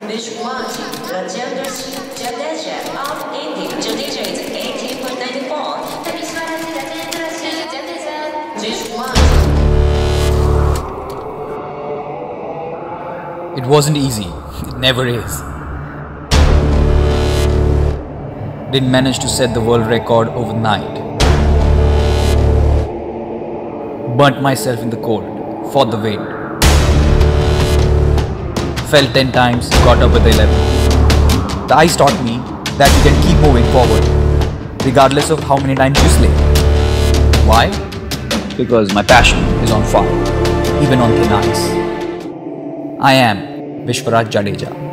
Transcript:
Vishwaraj Jadeja of India. Jadeja is 18.94. Vishwaraj Jadeja. Vishwaraj. It wasn't easy. It never is. Didn't manage to set the world record overnight. Burnt myself in the cold. Fought the wind. Fell 10 times, got up with the 11th. The ice taught me that you can keep moving forward, regardless of how many times you slip. Why? Because my passion is on fire, even on thin ice. I am Vishwaraj Jadeja.